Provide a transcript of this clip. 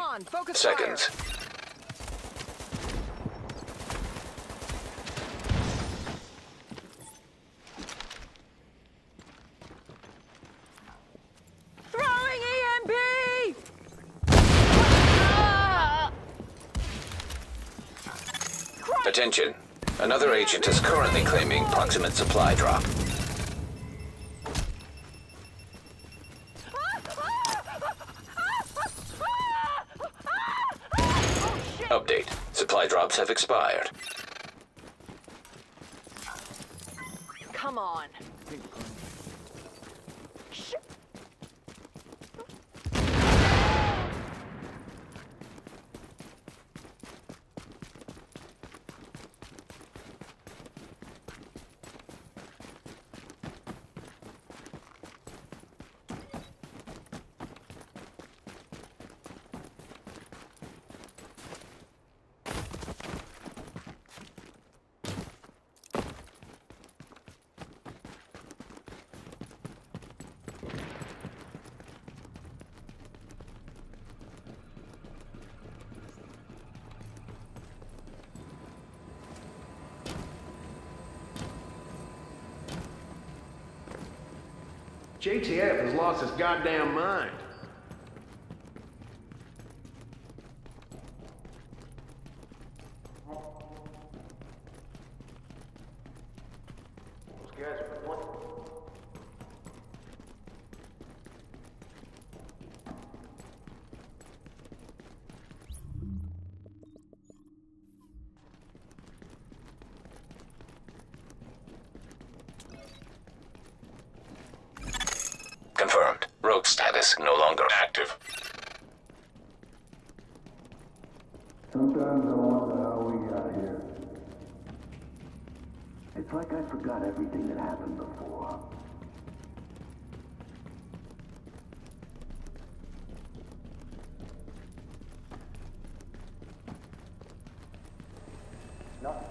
on, focus Seconds. fire. Throwing EMP! Ah! Attention. Another agent is currently claiming proximate supply drop. Update. Supply drops have expired. Come on. Sh- JTF has lost his goddamn mind. Those guys are playing. Confirmed. Rogue status no longer active. Sometimes I wonder how we got here. It's like I forgot everything that happened before. No.